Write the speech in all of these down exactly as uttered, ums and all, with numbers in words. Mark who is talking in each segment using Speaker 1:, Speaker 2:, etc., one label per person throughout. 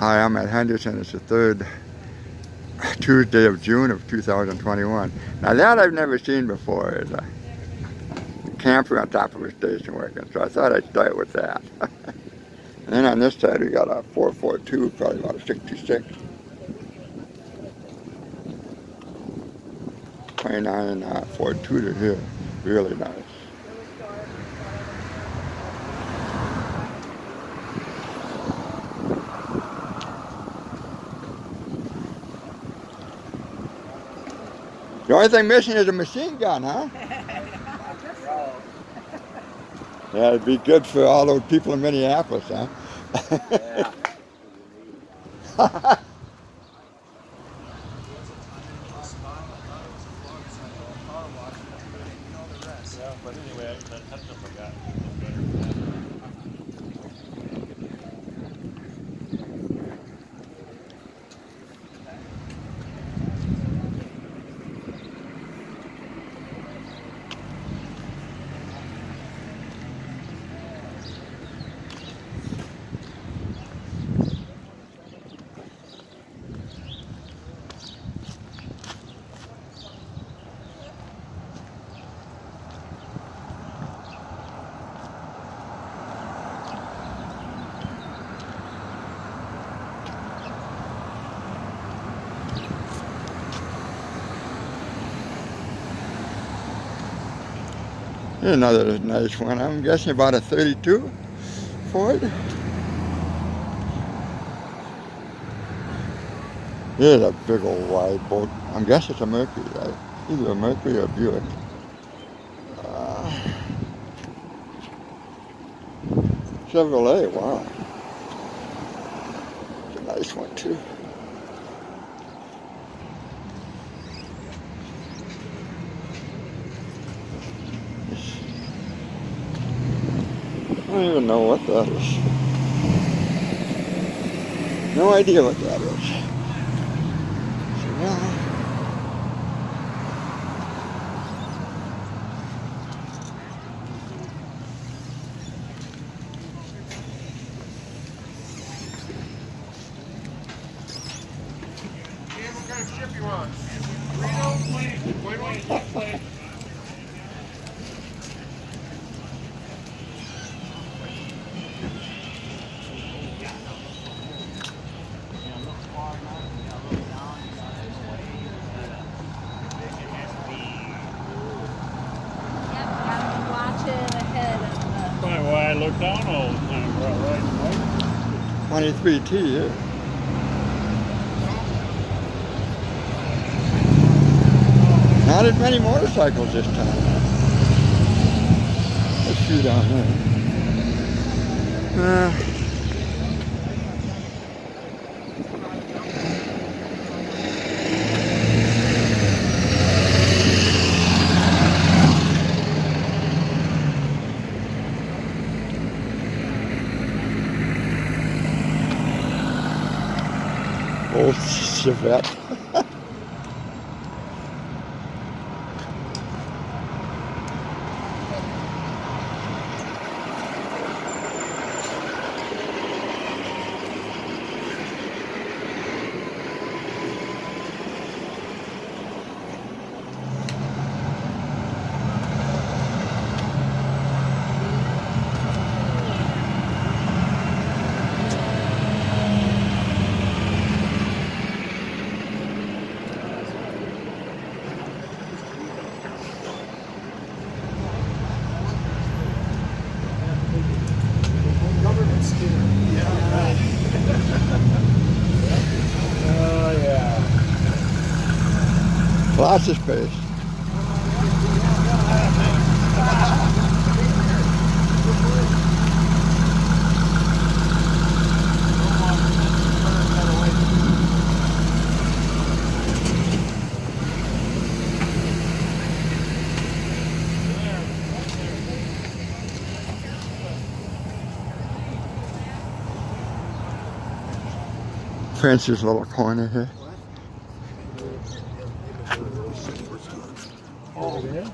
Speaker 1: Hi, I'm at Henderson. It's the third Tuesday of June of two thousand twenty-one. Now that I've never seen before is a camper on top of a station working, so I thought I'd start with that. And then on this side we got a four forty-two, probably about a sixty-six. twenty-nine uh, Ford Tudor here, really nice. The only thing missing is a machine gun, huh? Yeah, it'd be good for all those people in Minneapolis, huh?
Speaker 2: Yeah. But anyway, that touch up I got.
Speaker 1: Here's another nice one. I'm guessing about a thirty-two Ford. Here's a big old wide boat. I'm guessing it's a Mercury, right? Either a Mercury or a Buick. Uh, Chevrolet, wow. It's a nice one too. I don't even know what that is. No idea what that is. So, yeah.
Speaker 3: What kind of ship you on? Burrito, please. Wait, wait, wait.
Speaker 2: Why I look down all the time, right?
Speaker 1: twenty-three T, yeah. Not as many motorcycles this time. Let's see down there. Uh, Old Chevette.
Speaker 3: Oh, yeah.
Speaker 1: Lots of space. Prince's little corner here.
Speaker 3: Oh, yeah?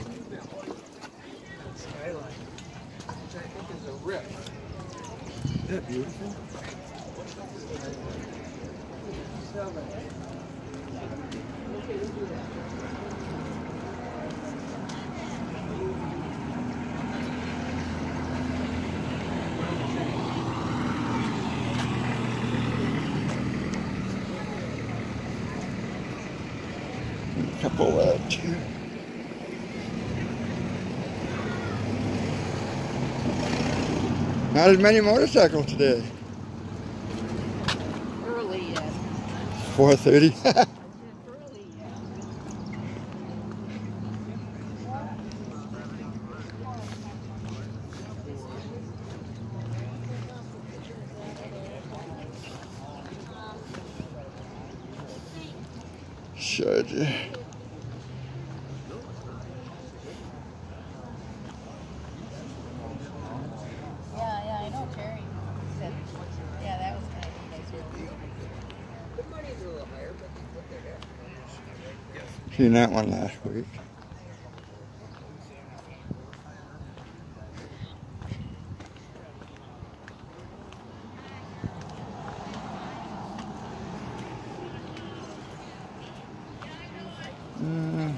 Speaker 3: Skyline, which I think is a rip.
Speaker 1: that beautiful? Couple of two. Not as many motorcycles today.
Speaker 4: Early yet.
Speaker 1: four thirty.
Speaker 4: Early yet.
Speaker 1: Showed you.
Speaker 4: Yeah, yeah, I know Terry said, yeah, that was kind of nice.
Speaker 3: The money's a little higher, but what they're doing.
Speaker 1: Seen that one last week. Mm.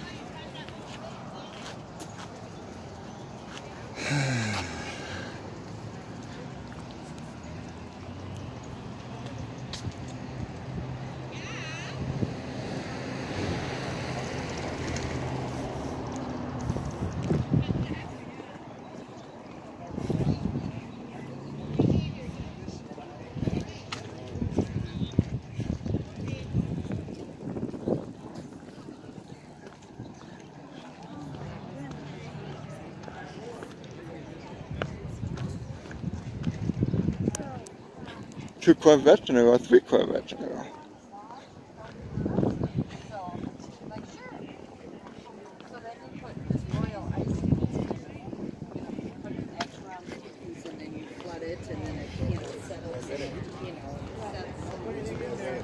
Speaker 1: Two Corvettes in a row, three Corvettes in a row.
Speaker 4: So, like, sure. So then you put this royal ice in it. You put an X around the kidneys and then you flood it and then it, you know, settles in, you know, sets. What did you do there?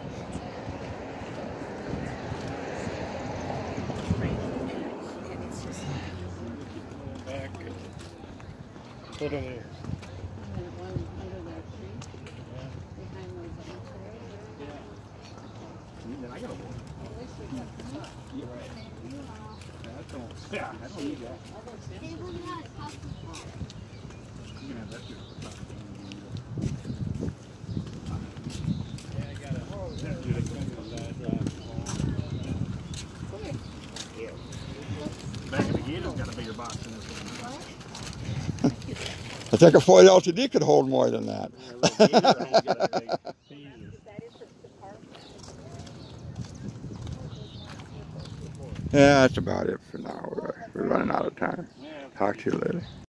Speaker 4: And it's just,
Speaker 2: Back. Put them there.
Speaker 4: and one under that tree, behind those other trees.
Speaker 2: I got a one.
Speaker 4: At least we got the top.
Speaker 2: Yeah, I don't need that.
Speaker 4: Hey, look at that, it's
Speaker 2: You can have that here. Yeah, I got a. That dude that comes on that, uh, Back in the Gato's got a bigger box than this one.
Speaker 1: I think a Ford L T D could hold more than that.
Speaker 2: Yeah, Gator only got a big Jesus.
Speaker 1: Yeah, that's about it for now. We're, we're running out of time.
Speaker 2: Yeah.
Speaker 1: Talk to you later.